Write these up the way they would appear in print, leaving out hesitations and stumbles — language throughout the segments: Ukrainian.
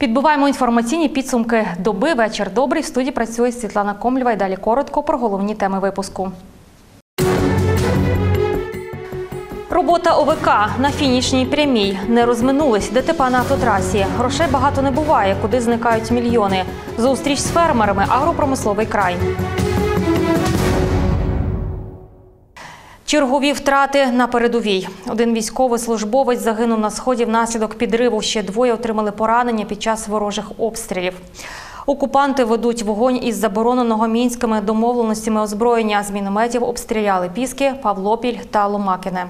Підбиваємо інформаційні підсумки доби. Вечір добрий. В студії працює Світлана Комлєва. І далі коротко про головні теми випуску. Робота ОВК на фінішній прямій. Не розминулись. ДТП на автотрасі. Грошей багато не буває. Куди зникають мільйони. Зустріч з фермерами. Агропромисловий край. Чергові втрати на передовій. Один військовослужбовець загинув на сході внаслідок підриву. Ще двоє отримали поранення під час ворожих обстрілів. Окупанти ведуть вогонь із забороненого мінськими домовленостями озброєння. З мінометів обстріляли Піски, Павлопіль та Ломакине.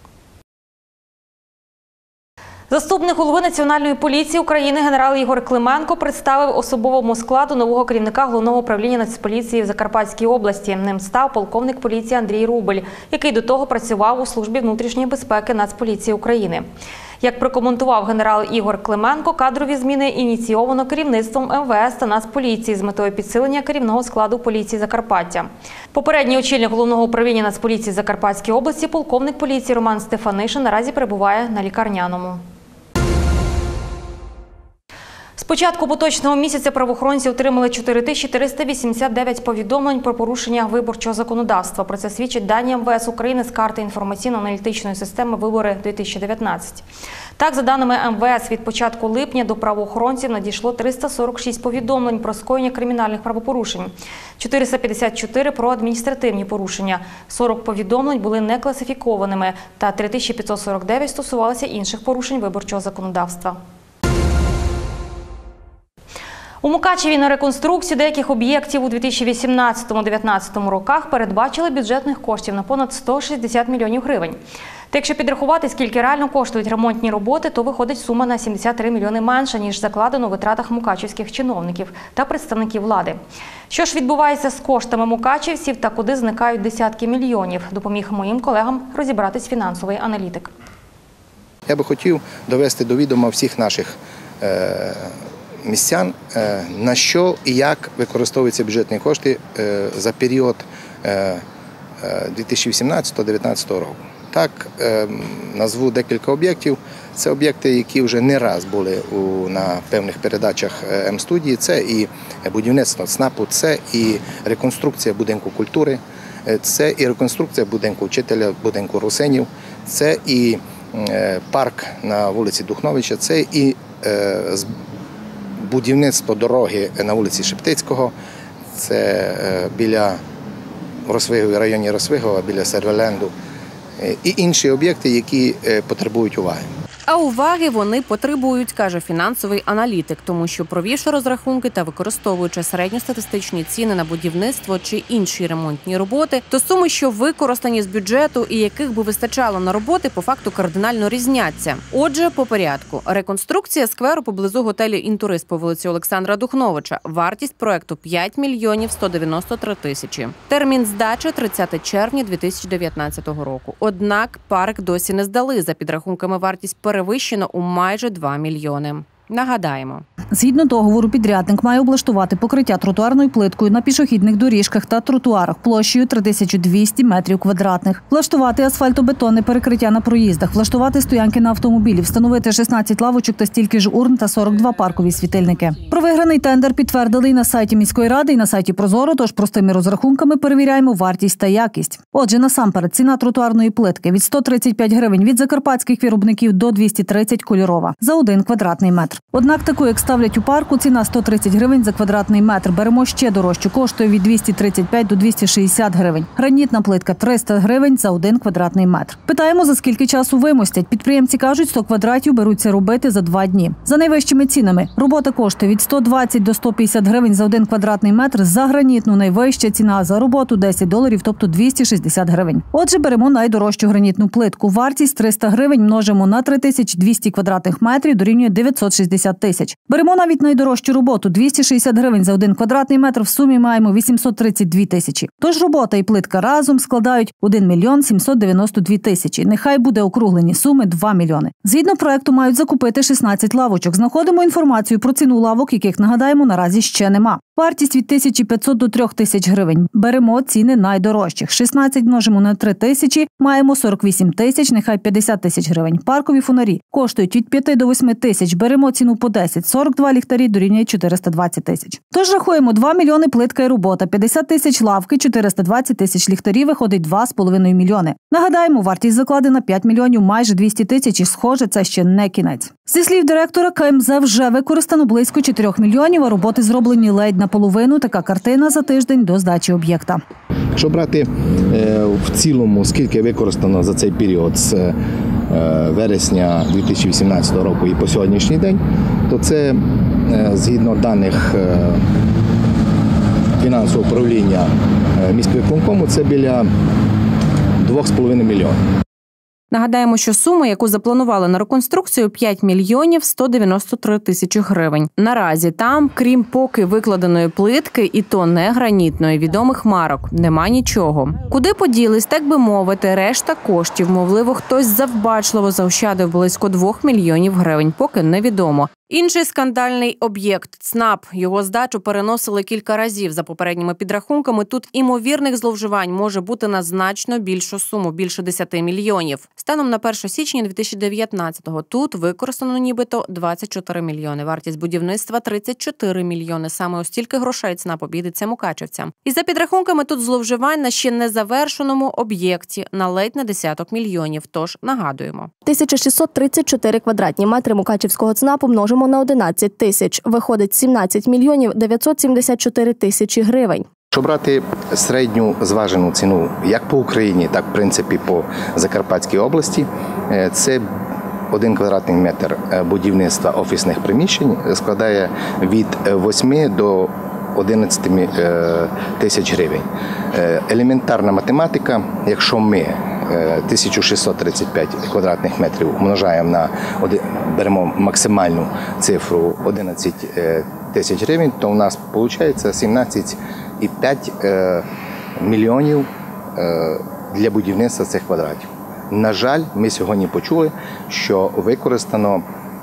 Заступник голови Національної поліції України генерал Ігор Клименко представив особовому складу нового керівника Головного управління Нацполіції в Закарпатській області. Ним став полковник поліції Андрій Рубель, який до того працював у Службі внутрішньої безпеки Нацполіції України. Як прокоментував генерал Ігор Клименко, кадрові зміни ініційовано керівництвом МВС та Нацполіції з метою підсилення керівного складу поліції Закарпаття. Попередній очільник Головного управління Нацполіції Закарпатській області, полковник поліції Роман Стефанишин, наразі перебуває на лікарняному. З початку поточного місяця правоохоронці отримали 4389 повідомлень про порушення виборчого законодавства. Про це свідчать дані МВС України з карти інформаційно-аналітичної системи «Вибори-2019». Так, за даними МВС, від початку липня до правоохоронців надійшло 346 повідомлень про скоєння кримінальних правопорушень, 454 – про адміністративні порушення, 40 повідомлень були некласифікованими та 3549 стосувалися інших порушень виборчого законодавства. У Мукачеві на реконструкцію деяких об'єктів у 2018-2019 роках передбачили бюджетних коштів на понад 160 мільйонів гривень. Та якщо підрахувати, скільки реально коштують ремонтні роботи, то виходить сума на 73 мільйони менша, ніж закладено у витратах мукачівських чиновників та представників влади. Що ж відбувається з коштами мукачівців та куди зникають десятки мільйонів, допоміг моїм колегам розібратись фінансовий аналітик. Я би хотів довести до відома всіх наших містян, на що і як використовуються бюджетні кошти за період 2018-2019 року. Так, назву декілька об'єктів. Це об'єкти, які вже не раз були на певних передачах М-студії. Це і будівництво ЦНАПу, це і реконструкція будинку культури, це і реконструкція будинку вчителя, будинку русинів, це і парк на вулиці Духновича, це і будівництво дороги на вулиці Шептицького, це біля Росвигові, в районі Росвигова, біля Сервеленду, і інші об'єкти, які потребують уваги. А уваги вони потребують, каже фінансовий аналітик, тому що, провівши розрахунки та використовуючи середньостатистичні ціни на будівництво чи інші ремонтні роботи, то суми, що використані з бюджету і яких би вистачало на роботи, по факту кардинально різняться. Отже, по порядку. Реконструкція скверу поблизу готелю «Інтурист» по вулиці Олександра Духновича. Вартість проекту – 5 мільйонів 193 тисячі. Термін здачі – 30 червня 2019 року. Однак парк досі не здали. За підрахунками, вартість перевищено у майже 2 мільйони. Нагадаємо. Згідно договору, підрядник має облаштувати покриття тротуарною плиткою на пішохідних доріжках та тротуарах площею 3200 метрів квадратних, влаштувати асфальтобетонне перекриття на проїздах, влаштувати стоянки на автомобілі, встановити 16 лавочок та стільки ж урн та 42 паркові світильники. Про виграний тендер підтвердили і на сайті міської ради, і на сайті Прозоро, тож простими розрахунками перевіряємо вартість та якість. Отже, насамперед, ціна тротуарної плитки від 135 гривень від закарпатських виробників до 230 кольорова за 1 квадратний метр. Однак таку, як ставлять у парку, ціна 130 гривень за квадратний метр. Беремо ще дорожчу, коштує від 235 до 260 гривень. Гранітна плитка – 300 гривень за 1 квадратний метр. Питаємо, за скільки часу вимостять. Підприємці кажуть, 100 квадратів беруться робити за 2 дні. За найвищими цінами. Робота коштує від 120 до 150 гривень за 1 квадратний метр. За гранітну найвища ціна за роботу – $10, тобто 260 гривень. Отже, беремо найдорожчу гранітну плитку. Вартість 300 гривень множимо на 3200 квадратних метрів, дорівнює 960 тисяч. Беремо навіть найдорожчу роботу – 260 гривень за 1 квадратний метр, в сумі маємо 832 тисячі. Тож робота і плитка разом складають 1 мільйон 792 тисячі. Нехай буде округлені суми 2 мільйони. Згідно проекту мають закупити 16 лавочок. Знаходимо інформацію про ціну лавок, яких, нагадаємо, наразі ще нема. Вартість від 1500 до 3000 гривень. Беремо ціни найдорожчих. 16 множимо на 3000, маємо 48 тисяч, нехай 50 тисяч гривень. Паркові фонарі коштують від 5 до 8 тисяч. Беремо ціну по 10. 40 42 ліхтарі дорівнює 420 тисяч. Тож рахуємо 2 мільйони плитка і робота, 50 тисяч лавки, 420 тисяч ліхтарів, виходить 2,5 мільйони. Нагадаємо, вартість закладена 5 мільйонів, майже 200 тисяч, і схоже, це ще не кінець. Зі слів директора, КМЗ вже використано близько 4 мільйонів, а роботи зроблені ледь наполовину. Така картина за тиждень до здачі об'єкта. Якщо брати в цілому, скільки використано за цей період з вересня 2018 року і по сьогоднішній день, то це, згідно даних фінансового управління міськвиконкому, це біля 2,5 мільйонів. Нагадаємо, що сума, яку запланували на реконструкцію, 5 мільйонів 193 тисячі гривень. Наразі там, крім поки викладеної плитки, і то не гранітної, відомих марок, нема нічого. Куди поділись, так би мовити, решта коштів? Мовливо, хтось завбачливо заощадив близько 2 мільйонів гривень, поки невідомо. Інший скандальний об'єкт – ЦНАП. Його здачу переносили кілька разів. За попередніми підрахунками, тут імовірних зловживань може бути на значно більшу суму – більше 10 мільйонів. Станом на 1 січня 2019-го тут використано нібито 24 мільйони. Вартість будівництва – 34 мільйони. Саме ось стільки грошей ЦНАП обійдеться мукачевцям. І за підрахунками, тут зловживань на ще незавершеному об'єкті на ледь на десяток мільйонів. Тож нагадуємо. 1634 квадратні метри мукачевського ЦНАПу множимо на 11 тисяч. Виходить 17 мільйонів 974 тисячі гривень. Якщо брати середню зважену ціну як по Україні, так в принципі по Закарпатській області, це 1 квадратний метр будівництва офісних приміщень складає від 8 до 11 тисяч гривень. Елементарна математика, якщо ми 1635 квадратних метрів умножаємо на, беремо максимальну цифру 11 тисяч гривень, то у нас виходить 17,5 мільйонів для будівництва цих квадратів. На жаль, ми сьогодні почули, що використано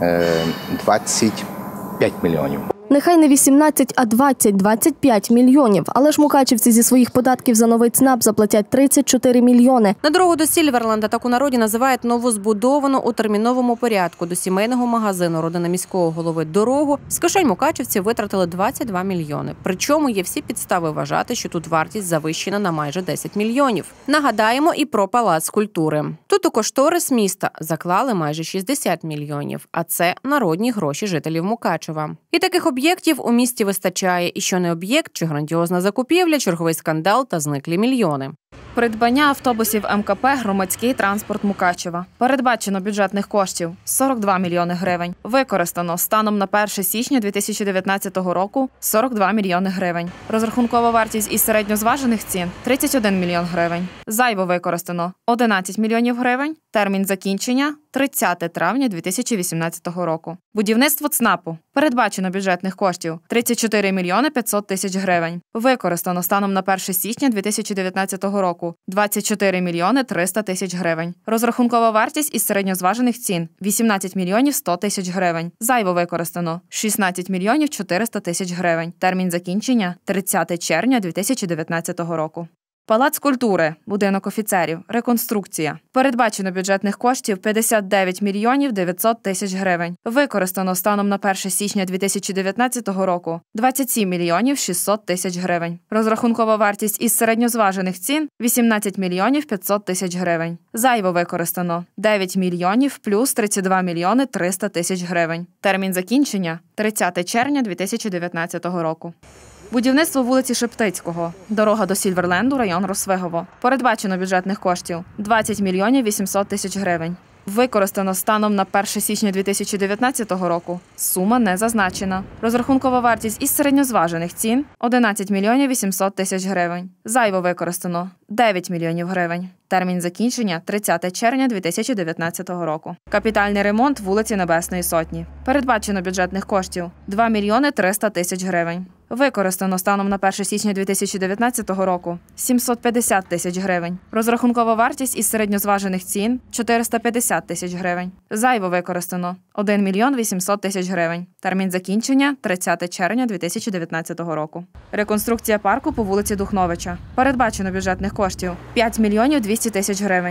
25 мільйонів. Нехай не 18, а 20-25 мільйонів. Але ж мукачівці зі своїх податків за новий ЦНАП заплатять 34 мільйони. На дорогу до Сільверленда, так у народі називають новозбудовану у терміновому порядку до сімейного магазину родини міського голови дорогу. З кишень мукачівців витратили 22 мільйони. Причому є всі підстави вважати, що тут вартість завищена на майже 10 мільйонів. Нагадаємо і про Палац культури. Тут у кошторис міста заклали майже 60 мільйонів, а це народні гроші жителів Мукачева. І таких об'єктів у місті вистачає. І що не об'єкт, чи грандіозна закупівля, черговий скандал та зниклі мільйони. Придбання автобусів МКП «Громадський транспорт Мукачева». Передбачено бюджетних коштів – 42 мільйони гривень. Використано станом на 1 січня 2019 року – 42 мільйони гривень. Розрахункова вартість із середньозважених цін – 31 мільйон гривень. Зайво використано – 11 мільйонів гривень. Термін закінчення – 30 травня 2018 року. Будівництво ЦНАПу. Передбачено бюджетних коштів – 34 мільйони 500 тисяч гривень. Використано станом на 1 січня 2019 року – 24 мільйони 300 тисяч гривень. Розрахункова вартість із середньозважених цін – 18 мільйонів 100 тисяч гривень. Зайво використано – 16 мільйонів 400 тисяч гривень. Термін закінчення – 30 червня 2019 року. Палац культури, будинок офіцерів, реконструкція. Передбачено бюджетних коштів 59 мільйонів 900 тисяч гривень. Використано станом на 1 січня 2019 року 27 мільйонів 600 тисяч гривень. Розрахункова вартість із середньозважених цін – 18 мільйонів 500 тисяч гривень. Зайво використано 9 мільйонів плюс 32 мільйони 300 тисяч гривень. Термін закінчення – 30 червня 2019 року. Будівництво вулиці Шептицького. Дорога до Сільверленду, район Росвигово. Передбачено бюджетних коштів – 20 мільйонів 800 тисяч гривень. Використано станом на 1 січня 2019 року. Сума не зазначена. Розрахункова вартість із середньозважених цін – 11 мільйонів 800 тисяч гривень. Зайво використано – 9 мільйонів гривень. Термін закінчення – 30 червня 2019 року. Капітальний ремонт вулиці Небесної Сотні. Передбачено бюджетних коштів – 2 мільйони 300 тисяч гривень. Використано станом на 1 січня 2019 року – 750 тисяч гривень. Розрахункова вартість із середньозважених цін – 450 тисяч гривень. Зайво використано – 1 мільйон 800 тисяч гривень. Термін закінчення – 30 червня 2019 року. Реконструкція парку по вулиці Духновича. Передбачено бюджетних коштів – 5 мільйонів 200 тисяч гривень.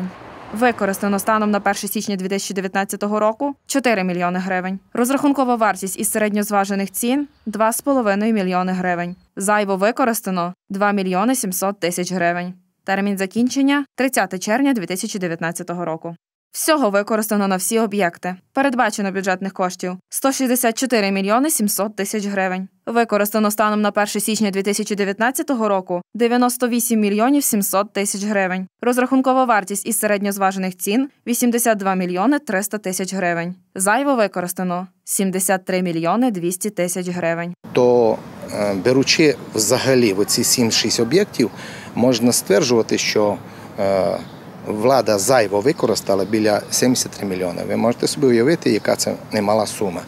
Використано станом на 1 січня 2019 року 4 мільйони гривень. Розрахункова вартість із середньозважених цін – 2,5 мільйони гривень. Зайво використано – 2 мільйони 700 тисяч гривень. Термін закінчення – 30 червня 2019 року. Всього використано на всі об'єкти. Передбачено бюджетних коштів – 164 мільйони 700 тисяч гривень. Використано станом на 1 січня 2019 року – 98 мільйонів 700 тисяч гривень. Розрахункова вартість із середньозважених цін – 82 мільйони 300 тисяч гривень. Зайво використано – 73 мільйони 200 тисяч гривень. То, беручи взагалі оці 7-6 об'єктів, можна стверджувати, що влада зайво використала біля 73 мільйони. Ви можете собі уявити, яка це немала сума.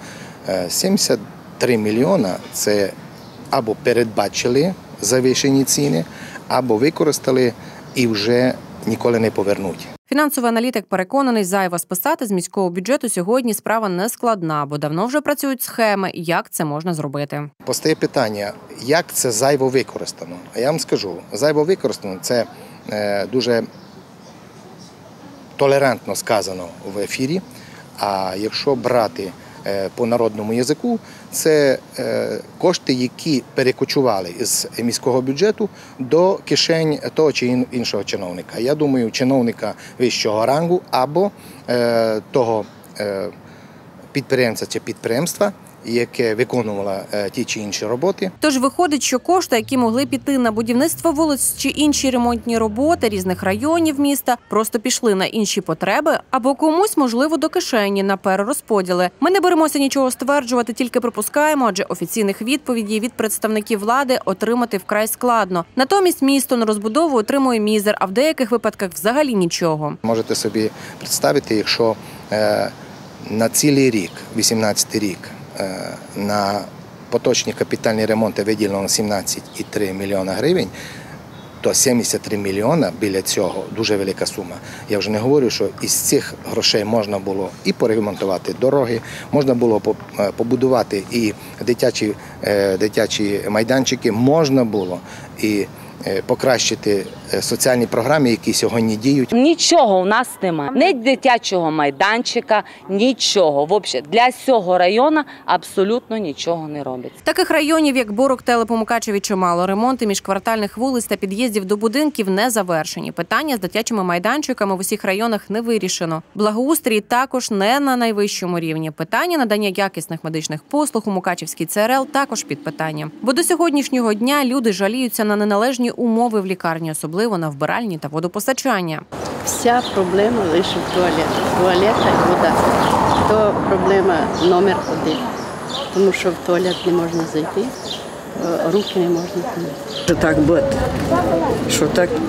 73 мільйона – це або передбачили завищені ціни, або використали і вже ніколи не повернуть. Фінансовий аналітик переконаний, зайво списати з міського бюджету сьогодні справа не складна, бо давно вже працюють схеми, як це можна зробити. Постає питання, як це зайво використано. А я вам скажу, зайво використано – це дуже толерантно сказано в ефірі, а якщо брати по народному язику, це кошти, які перекочували з міського бюджету до кишень того чи іншого чиновника. Я думаю, чиновника вищого рангу або того підприємця чи підприємства, яке виконувало ті чи інші роботи. Тож виходить, що кошти, які могли піти на будівництво вулиць чи інші ремонтні роботи різних районів міста, просто пішли на інші потреби або комусь, можливо, до кишені на перерозподіли. Ми не беремося нічого стверджувати, тільки припускаємо, адже офіційних відповідей від представників влади отримати вкрай складно. Натомість місто на розбудову отримує мізер, а в деяких випадках взагалі нічого. Можете собі представити, якщо на цілий рік, 18-й рік, на поточні капітальні ремонти виділено 17,3 мільйона гривень, то 73 мільйона біля цього дуже велика сума. Я вже не говорю, що із цих грошей можна було і поремонтувати дороги, можна було побудувати і дитячі майданчики, можна було і покращити соціальні програми, які сьогодні діють. Нічого у нас немає. Ні дитячого майданчика, нічого. Взагалі, для цього району абсолютно нічого не робиться. Таких районів, як Борок, Телеп у Мукачеві, чимало. Ремонти міжквартальних вулиць та під'їздів до будинків не завершені. Питання з дитячими майданчиками в усіх районах не вирішено. Благоустрій також не на найвищому рівні. Питання надання якісних медичних послуг у Мукачевській ЦРЛ також під питанням. Бо до сьогоднішнього дня люди жаліються на неналежні умови в лікарні, особливо на вбиральні та водопостачання. Вся проблема лише в туалетах. Туалета і вода. То проблема номер 1. Тому що в туалет не можна зайти, руки не можна помити. Так бути, що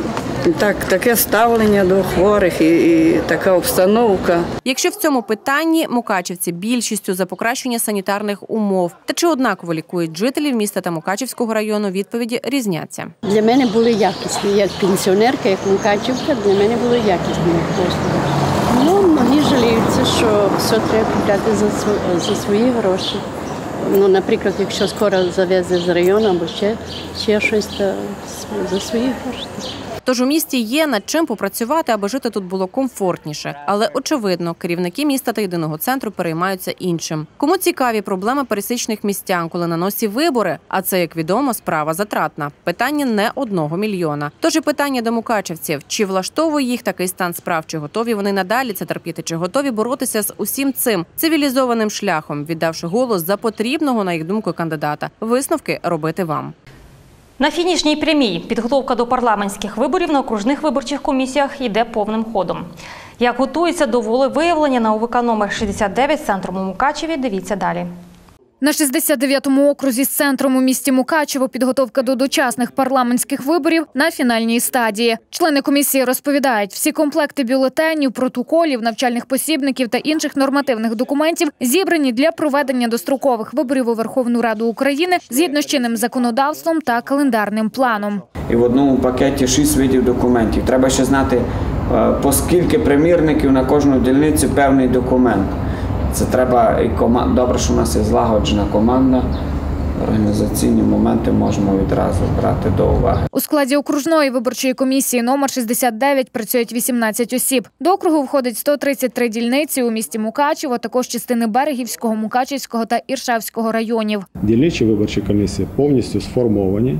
таке ставлення до хворих і така обстановка. Якщо в цьому питанні мукачівці більшістю за покращення санітарних умов, та чи однаково лікують жителів міста та Мукачівського району, відповіді різняться. Для мене були якісні, як пенсіонерка, як мукачівка, для мене були якісні послуги. Ну, многі жаліються, що все треба купляти за свої гроші. Ну, наприклад, якщо скоро завезе з району або ще щось, то за свої гроші. Тож у місті є над чим попрацювати, аби жити тут було комфортніше. Але, очевидно, керівники міста та єдиного центру переймаються іншим. Кому цікаві проблеми пересічних містян, коли на носі вибори, а це, як відомо, справа затратна. Питання не 1 мільйона. Тож і питання до мукачівців. Чи влаштовує їх такий стан справ? Чи готові вони надалі це терпіти? Чи готові боротися з усім цим цивілізованим шляхом, віддавши голос за потрібного, на їх думку, кандидата? Висновки робити вам. На фінішній прямій підготовка до парламентських виборів на окружних виборчих комісіях йде повним ходом. Як готуються до волевиявлення на ОВК номер 69 з центром у Мукачеві, дивіться далі. На 69-му окрузі з центром у місті Мукачево підготовка до дочасних парламентських виборів на фінальній стадії. Члени комісії розповідають, всі комплекти бюлетенів, протоколів, навчальних посібників та інших нормативних документів зібрані для проведення дострокових виборів у Верховну Раду України згідно з чинним законодавством та календарним планом. І в одному пакеті 6 видів документів. Треба ще знати, по скільки примірників на кожну дільницю певний документ. Це треба і добре, що у нас є злагоджена команда, організаційні моменти можемо відразу брати до уваги. У складі окружної виборчої комісії номер 69 працюють 18 осіб. До округу входить 133 дільниці у місті Мукачево, також частини Берегівського, Мукачівського та Іршавського районів. Дільничі виборчі комісії повністю сформовані.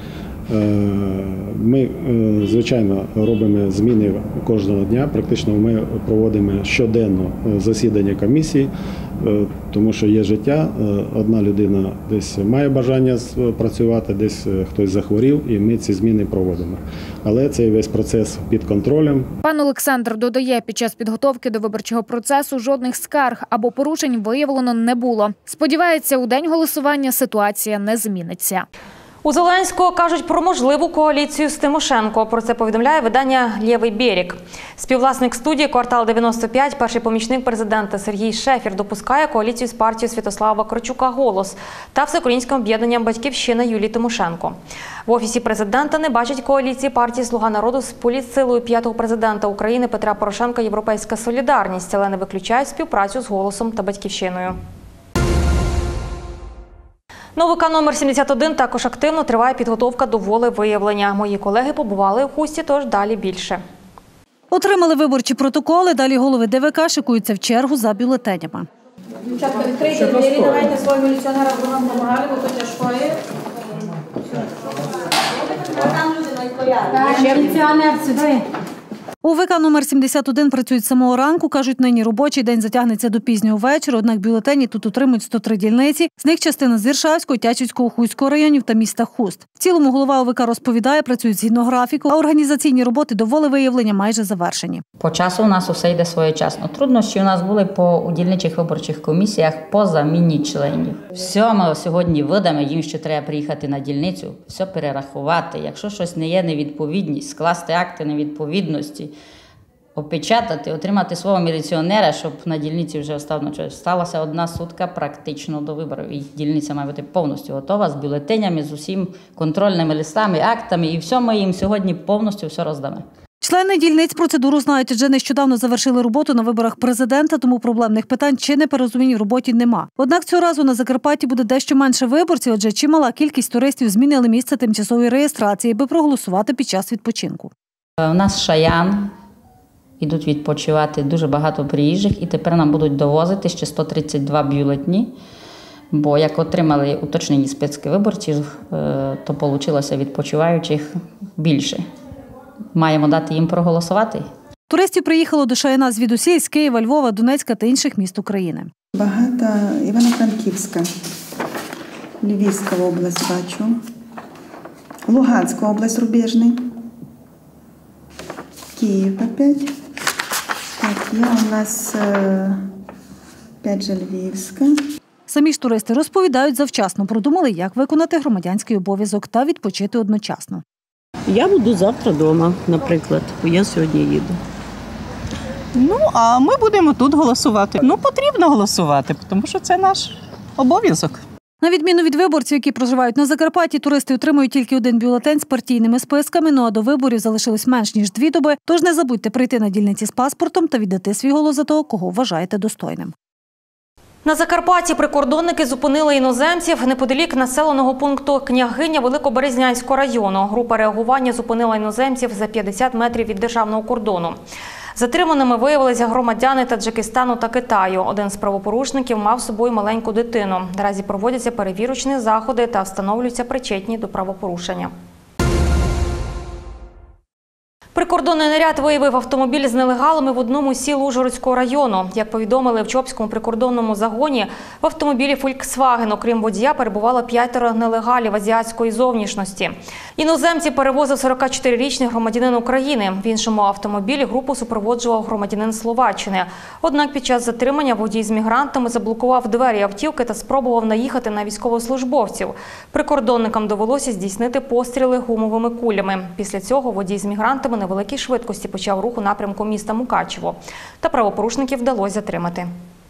Ми, звичайно, робимо зміни кожного дня. Практично ми проводимо щоденно засідання комісії, тому що є життя. Одна людина десь має бажання працювати, десь хтось захворів, і ми ці зміни проводимо. Але цей весь процес під контролем. Пан Олександр додає, під час підготовки до виборчого процесу жодних скарг або порушень виявлено не було. Сподівається, у день голосування ситуація не зміниться. У Зеленського кажуть про можливу коаліцію з Тимошенко. Про це повідомляє видання «Лєвий берег». Співвласник студії «Квартал 95», перший помічник президента Сергій Шефір допускає коаліцію з партією Святослава Вакарчука «Голос» та всеукраїнським об'єднанням «Батьківщина» Юлії Тимошенко. В Офісі президента не бачать коаліції партії «Слуга народу» з політсилою п'ятого президента України Петра Порошенка «Європейська солідарність», але не виключають співпрацю з «Голосом» та «Батьківщиною». На ОВК номер 71 також активно триває підготовка до волевиявлення. Мої колеги побували у Хусті, тож далі більше. Отримали виборчі протоколи, далі голови ДВК шикуються в чергу за бюлетенями. Дівчатка, відкрийте двері, давайте свого міліціонера другом допомагали, бо то тяжко є. Міліціонер, сюди. У ОВК номер 71 працюють з самого ранку. Кажуть, нині робочий день затягнеться до пізнього вечора, однак бюлетені тут отримують 103 дільниці. З них частина з Іршавського, Тячівського, Хуського районів та міста Хуст. В цілому голова ОВК розповідає, працюють згідно графіку, а організаційні роботи до волевиявлення майже завершені. По часу у нас усе йде своєчасно. Труднощі у нас були у дільничих виборчих комісіях по заміні членів. Все ми сьогодні видамо, їм ще треба приїхати на дільницю, все перерахувати. Якщо щось не є невідповідність, скласти акти невідповідності, опечатати, отримати свого міліціонера, щоб на дільниці вже сталася одна сутка практично до виборів. І дільниця має бути повністю готова з бюлетенями, з усім контрольними листами, актами. І все ми їм сьогодні повністю все роздамо. Члени дільниць процедуру знають, адже нещодавно завершили роботу на виборах президента, тому проблемних питань чи непорозумінь в роботі нема. Однак цього разу на Закарпатті буде дещо менше виборців, адже чимала кількість туристів змінили місце тимчасової реєстрації, аби проголосувати під час відпочинку. У нас Шаян. Ідуть відпочивати дуже багато приїжджих, і тепер нам будуть довозити ще 132 бюлетні, бо як отримали уточнені списки виборців, то вийшло відпочиваючих більше. Маємо дати їм проголосувати. Туристів приїхало до Шаяна звідусіль з Києва, Львова, Донецька та інших міст України. Багато Івано-Франківська, Львівська область бачу, Луганська область рубежний, Київ опять. Так, є у нас опять же Львівська. Самі ж туристи розповідають, завчасно продумали, як виконати громадянський обов'язок та відпочити одночасно. Я буду завтра вдома, наприклад, бо я сьогодні їду. А ми будемо тут голосувати. Потрібно голосувати, тому що це наш обов'язок. На відміну від виборців, які проживають на Закарпатті, туристи отримують тільки один бюлетень з партійними списками, а до виборів залишилось менш ніж 2 доби, тож не забудьте прийти на дільниці з паспортом та віддати свій голос за того, кого вважаєте достойним. На Закарпатті прикордонники зупинили іноземців неподалік населеного пункту Княгиня Великоберезнянського району. Група реагування зупинила іноземців за 50 метрів від державного кордону. Затриманими виявилися громадяни Таджикистану та Китаю. Один з правопорушників мав з собою маленьку дитину. Наразі проводяться перевірочні заходи та встановлюються причетні до правопорушення. Прикордонний наряд виявив автомобіль з нелегалами в одному з сіл Ужгородського району. Як повідомили в Чопському прикордонному загоні, в автомобілі Volkswagen, окрім водія, перебувало 5 нелегалів азіатської зовнішності. Іноземці перевозив 44-річний громадянин України. В іншому автомобілі групу супроводжував громадянин Словаччини. Однак під час затримання водій з мігрантами заблокував двері автівки та спробував наїхати на військовослужбовців. Прикордонникам довелося здійснити постріли гумовими кулями. Після цього водій з мігрантами на великій швидкості почав рух у напрямку міста Мукачево. Та правопорушників вдалося затримати.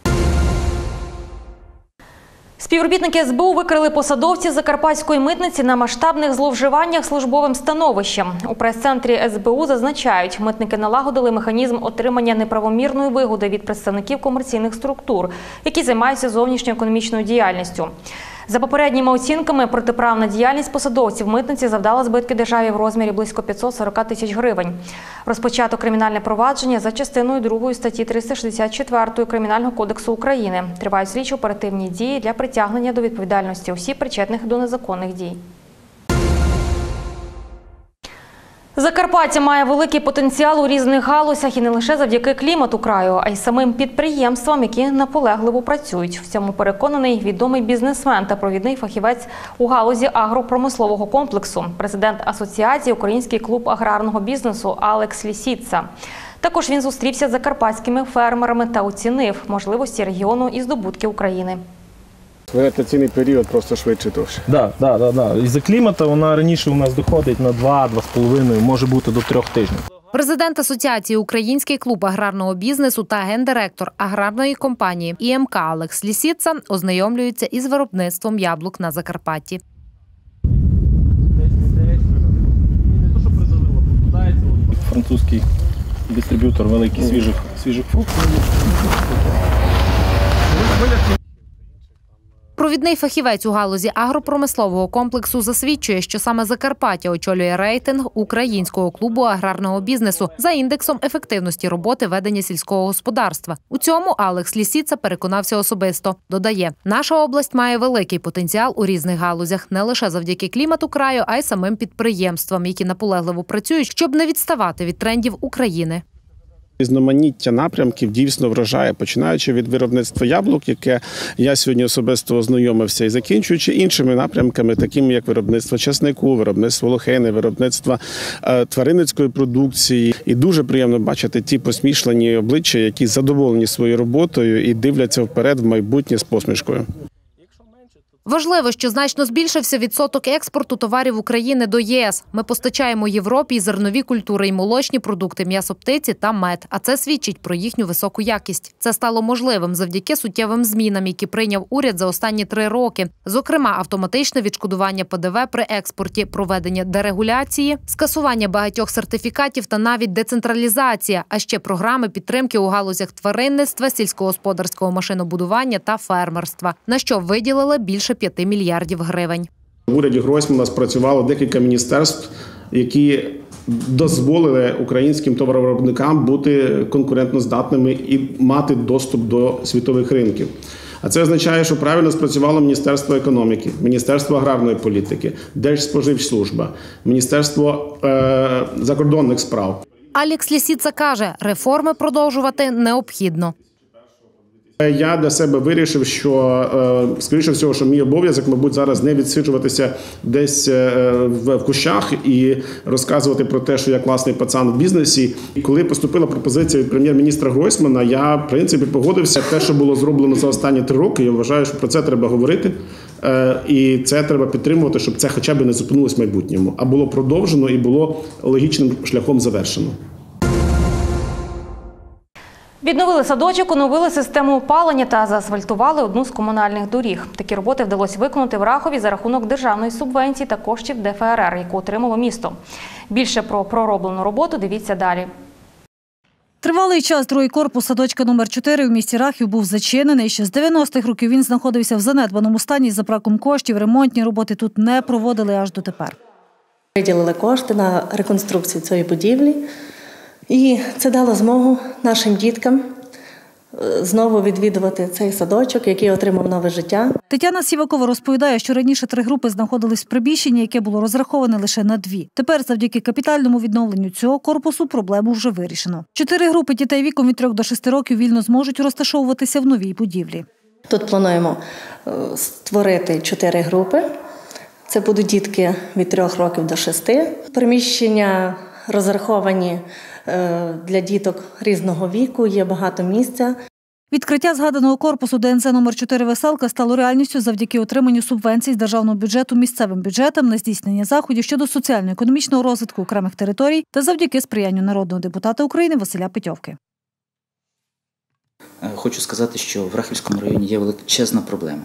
Співробітники СБУ викрили посадовців закарпатської митниці на масштабних зловживаннях службовим становищем. У прес-центрі СБУ зазначають, митники налагодили механізм отримання неправомірної вигоди від представників комерційних структур, які займаються зовнішньоекономічною діяльністю. За попередніми оцінками, протиправна діяльність посадовців митниці завдала збитки державі в розмірі близько 540 тисяч гривень. Розпочато кримінальне провадження за частиною 2 статті 364 Кримінального кодексу України. Тривають слідчо-оперативні дії для притягнення до відповідальності осіб, причетних до незаконних дій. Закарпаття має великий потенціал у різних галузях і не лише завдяки клімату краю, а й самим підприємствам, які наполегливо працюють. В цьому переконаний відомий бізнесмен та провідний фахівець у галузі агропромислового комплексу, президент Асоціації «Український клуб аграрного бізнесу» Алекс Лісіца. Також він зустрівся з закарпатськими фермерами та оцінив можливості регіону і здобутки України. Вегетаційний період просто швидше довше. Так. Із-за клімату вона раніше у нас доходить на 2-2,5, може бути до 3 тижнів. Президент Асоціації «Український клуб аграрного бізнесу» та гендиректор аграрної компанії ІМК Алекс Лісіца ознайомлюються із виробництвом яблук на Закарпатті. Французький дистриб'ютор великий свіжих фруктів. Провідний фахівець у галузі агропромислового комплексу засвідчує, що саме Закарпаття очолює рейтинг Українського клубу аграрного бізнесу за індексом ефективності роботи ведення сільського господарства. У цьому Алекс Лісіца переконався особисто. Додає, наша область має великий потенціал у різних галузях, не лише завдяки клімату краю, а й самим підприємствам, які наполегливо працюють, щоб не відставати від трендів України. Різноманіття напрямків дійсно вражає, починаючи від виробництва яблук, яке я сьогодні особисто ознайомився, і закінчуючи іншими напрямками, такими як виробництво часнику, виробництво лохини, виробництво тваринницької продукції. І дуже приємно бачити ті посмішлені обличчя, які задоволені своєю роботою і дивляться вперед в майбутнє з посмішкою. Важливо, що значно збільшився відсоток експорту товарів України до ЄС. Ми постачаємо Європі і зернові культури, і молочні продукти, м'ясо птиці та мед. А це свідчить про їхню високу якість. Це стало можливим завдяки суттєвим змінам, які прийняв уряд за останні 3 роки. Зокрема, автоматичне відшкодування ПДВ при експорті, проведення дерегуляції, скасування багатьох сертифікатів та навіть децентралізація, а ще програми підтримки у галузях тваринництва, сільськогосподарського машинобудування та фермерства, на що виділили більше 5 мільярдів гривень. В уряді Гройсмана спрацювало декілька міністерств, які дозволили українським товаровиробникам бути конкурентноздатними і мати доступ до світових ринків. А це означає, що правильно спрацювало Міністерство економіки, Міністерство аграрної політики, Держспоживслужба, Міністерство закордонних справ. Алекс Лісіца каже, реформи продовжувати необхідно. Я для себе вирішив, що, скоріше всього, що мій обов'язок, мабуть, зараз не відсиджуватися десь в кущах і розказувати про те, що я класний пацан в бізнесі. І коли поступила пропозиція від прем'єр-міністра Гройсмана, я, в принципі, погодився. Те, що було зроблено за останні 3 роки, я вважаю, що про це треба говорити. І це треба підтримувати, щоб це хоча б не зупинилось в майбутньому, а було продовжено і було логічним шляхом завершено. Відновили садочок, оновили систему опалення та заасфальтували одну з комунальних доріг. Такі роботи вдалося виконати в Рахові за рахунок державної субвенції та коштів ДФРР, яку отримало місто. Більше про пророблену роботу дивіться далі. Тривалий час другий корпус садочка номер 4 в місті Рахів був зачинений. Ще з 90-х років він знаходився в занедбаному стані за браком коштів. Ремонтні роботи тут не проводили аж дотепер. Виділили кошти на реконструкцію цієї будівлі. І це дало змогу нашим діткам знову відвідувати цей садочок, який отримав нове життя. Тетяна Сівакова розповідає, що раніше 3 групи знаходились в приміщенні, яке було розраховане лише на 2. Тепер завдяки капітальному відновленню цього корпусу проблему вже вирішено. 4 групи дітей віком від 3 до 6 років вільно зможуть розташовуватися в новій будівлі. Тут плануємо створити 4 групи. Це будуть дітки від 3 років до 6. Приміщення розраховані для діток різного віку, є багато місця. Відкриття згаданого корпусу ДНЦ номер 4 «Веселка» стало реальністю завдяки отриманню субвенцій з державного бюджету місцевим бюджетам на здійснення заходів щодо соціально-економічного розвитку окремих територій та завдяки сприянню народного депутата України Василя Петьовки. Хочу сказати, що в Рахівському районі є величезна проблема.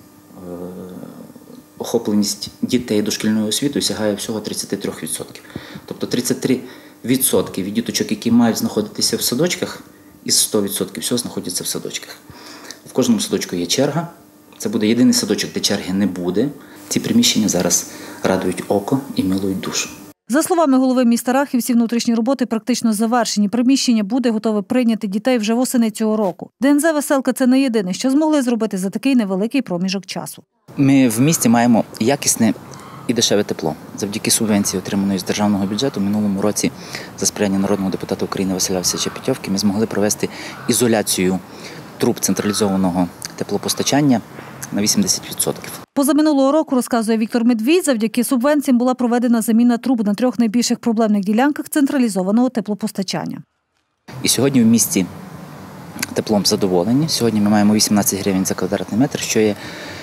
Охопленість дітей дошкільною освітою сягає всього 33%. Тобто 33% від діточок, які мають знаходитися в садочках, із 100% всього знаходяться в садочках. В кожному садочку є черга, Це буде єдиний садочок, де черги не буде. Ці приміщення зараз радують око і милують душу. За словами голови міста Рахів, всі внутрішні роботи практично завершені. Приміщення буде готове прийняти дітей вже восени цього року. ДНЗ «Веселка» – це не єдине, що змогли зробити за такий невеликий проміжок часу. Ми в місті маємо якісне і дешеве тепло. Завдяки субвенції, отриманої з державного бюджету, в минулому році за сприяння народного депутата України Василя Васильовича Петьовки ми змогли провести ізоляцію труб централізованого теплопостачання на 80%. Позаминулого року, розказує Віктор Медвідь, завдяки субвенціям була проведена заміна труб на 3 найбільших проблемних ділянках централізованого теплопостачання. І сьогодні в місті теплом задоволені. Сьогодні ми маємо 18 гривень за квадратний метр, що є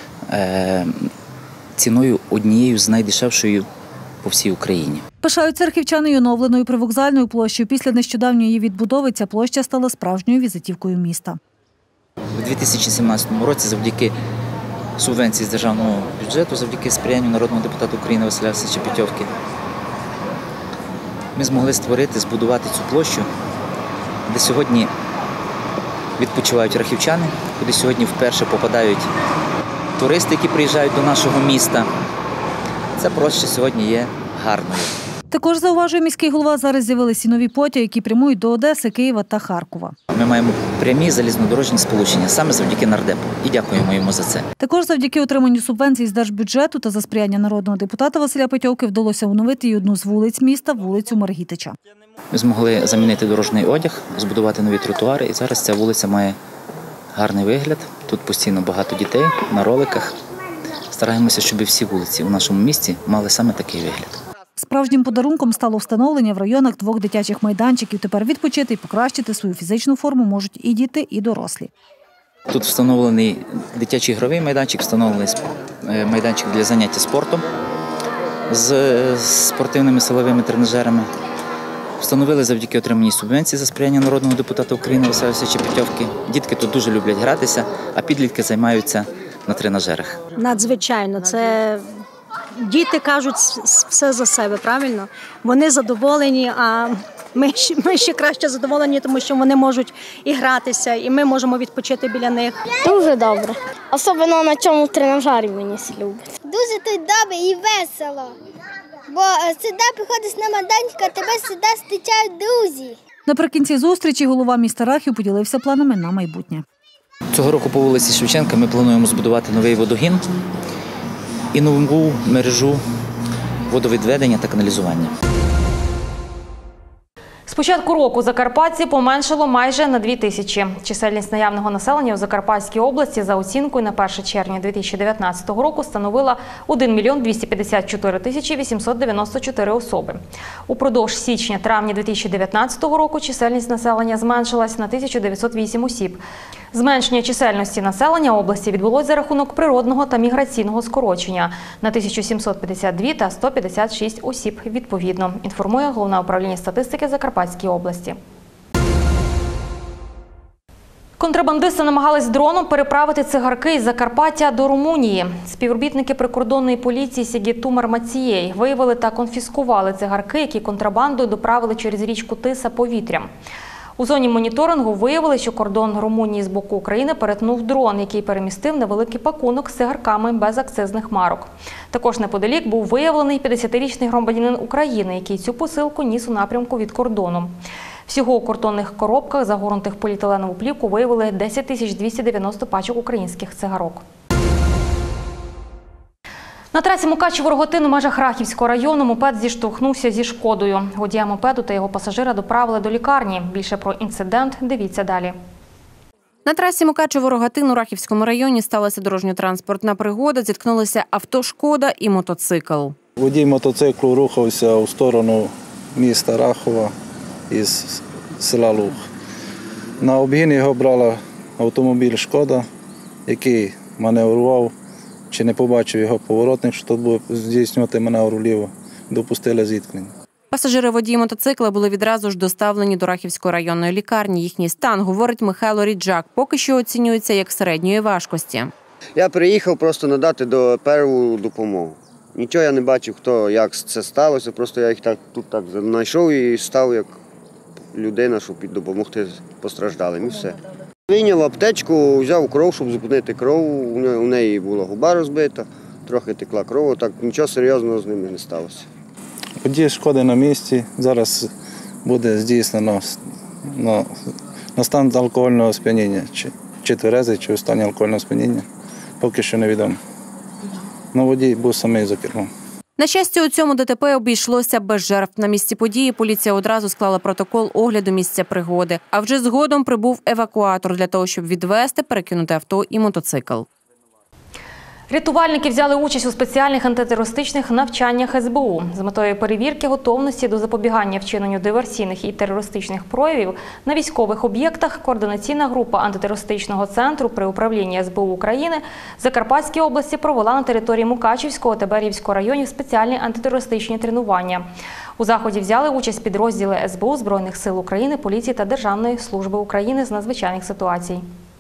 ціною однією з найдешевшою по всій Україні. Пишаються рахівчани й оновленою привокзальною площею. Після нещодавньої її відбудови ця площа стала справжньою візитівкою міста. У 2017 році завдяки субвенції з державного бюджету, завдяки сприянню народного депутата України Василя Васильовича Петьовки, ми змогли збудувати цю площу, де сьогодні відпочивають рахівчани, куди сьогодні вперше попадають туристи, які приїжджають до нашого міста. Ця площа сьогодні є гарною. Також, зауважує міський голова, зараз з'явилися нові потяги, які прямують до Одеси, Києва та Харкова. Ми маємо прямі залізнодорожні сполучення, саме завдяки нардепу. І дякуємо йому за це. Також завдяки отриманню субвенцій з держбюджету та за сприяння народного депутата Василя Петьовки вдалося оновити й одну з вулиць міста – вулицю Маргітича. Ми змогли замінити дорожній одяг, збудувати нові тротуари, і зараз ця вулиця має гарний вигляд. Тут постійно багато дітей на роликах. Стараємося, щоб всі вулиці у нашому місті мали саме такий вигляд. Справжнім подарунком стало встановлення в районах 2 дитячих майданчиків. Тепер відпочити і покращити свою фізичну форму можуть і діти, і дорослі. Тут встановлений дитячий ігровий майданчик, встановлений майданчик для заняття спортом з спортивними силовими тренажерами. Встановили завдяки отриманій субвенції за сприяння народного депутата України Василя Васильовича Петьовки. Дітки тут дуже люблять гратися, а підлітки займаються на тренажерах. Надзвичайно. Це діти кажуть все за себе, правильно? Вони задоволені, а ми ще краще задоволені, тому що вони можуть і гратися, і ми можемо відпочити біля них. Дуже добре. Особливо на цьому тренажері мені любить. Дуже тут добре і весело. Бо сюди приходиш на майданчик, а тебе сюди зустрічають друзі. Наприкінці зустрічі голова міста Рахів поділився планами на майбутнє. Цього року по вулиці Шевченка ми плануємо збудувати новий водогін і нову мережу водовідведення та каналізування. З початку року закарпатці поменшало майже на 2000. Чисельність наявного населення у Закарпатській області за оцінкою на 1 червня 2019 року становила 1 мільйон 254 тисячі 894 особи. Упродовж січня-травня 2019 року чисельність населення зменшилась на 1908 осіб. Зменшення чисельності населення області відбулось за рахунок природного та міграційного скорочення на 1752 та 156 осіб відповідно, інформує Головне управління статистики Закарпатської області. Контрабандисти намагались дроном переправити цигарки із Закарпаття до Румунії. Співробітники прикордонної поліції Сігітумар Мацієй виявили та конфіскували цигарки, які контрабандою доправили через річку Тиса повітрям. У зоні моніторингу виявили, що кордон Румунії з боку України перетнув дрон, який перемістив невеликий пакунок з цигарками без акцизних марок. Також неподалік був виявлений 50-річний громадянин України, який цю посилку ніс у напрямку від кордону. Всього у картонних коробках, загорнутих в поліетиленову плівку, виявили 10 290 пачок українських цигарок. На трасі Мукачево-Роготин у межах Рахівського району мопед зіштовхнувся зі «Шкодою». Водія мопеду та його пасажира доправили до лікарні. Більше про інцидент дивіться далі. На трасі Мукачево-Рогатин у Рахівському районі сталася дорожньо-транспортна пригода. Зіткнулися авто «Шкода» і мотоцикл. Водій мотоциклу рухався у сторону міста Рахова із села Луг. На обгін його брала автомобіль «Шкода», який маневрував, чи не побачив його поворотник, що тут буде здійснювати маневр вліво, допустили зіткнення. Пасажири водії мотоцикла були відразу ж доставлені до Рахівської районної лікарні. Їхній стан, говорить Михайло Ріджак, поки що оцінюється як середньої важкості. Я приїхав просто надати перву допомогу. Нічого я не бачив, як це сталося, просто я їх тут знайшов і став як людина, щоб допомогти постраждалим, і все. Вийняв аптечку, взяв кров, щоб зупинити кров. У неї була губа розбита, трохи текла кров, так нічого серйозного з ними не сталося. Події шкоди на місці. Зараз буде здійснено на стан алкогольного сп'яніння. Чи тверезий, чи у стані алкогольного сп'яніння. Поки що невідомо. Но водій був самий за кермом. На щастя, у цьому ДТП обійшлося без жертв. На місці події поліція одразу склала протокол огляду місця пригоди. А вже згодом прибув евакуатор для того, щоб відвезти перекинуте авто і мотоцикл. Рятувальники взяли участь у спеціальних антитерористичних навчаннях СБУ. З метою перевірки готовності до запобігання вчиненню диверсійних і терористичних проявів на військових об'єктах координаційна група антитерористичного центру при управлінні СБУ України в Закарпатській області провела на території Мукачівського та Берівського районів спеціальні антитерористичні тренування. У заході взяли участь підрозділи СБУ, Збройних сил України, поліції та Державної служби України з надзвичайних ситуацій.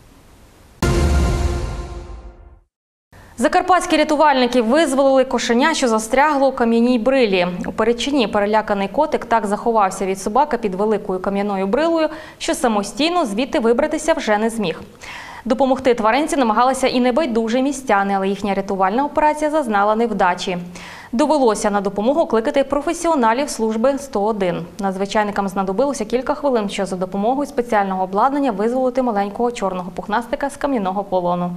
Закарпатські рятувальники визволили кошеня, що застрягло у кам'яній брилі. У Передчині переляканий котик так заховався від собаки під великою кам'яною брилою, що самостійно звідти вибратися вже не зміг. Допомогти тваринці намагалися і небайдужі містяни, але їхня рятувальна операція зазнала невдачі. Довелося на допомогу кликати професіоналів служби 101. Надзвичайникам знадобилося кілька хвилин, щоб за допомогою спеціального обладнання визволити маленького чорного пухнастика з кам'яного полону.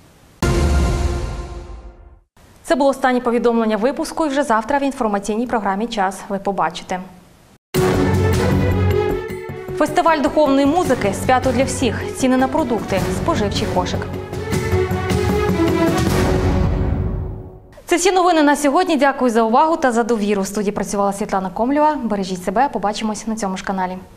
Це було останнє повідомлення випуску, і вже завтра в інформаційній програмі «Час» ви побачите. Фестиваль духовної музики «Свято для всіх», ціни на продукти, споживчий кошик. Це всі новини на сьогодні. Дякую за увагу та за довіру. В студії працювала Світлана Комлєва. Бережіть себе, побачимось на цьому ж каналі.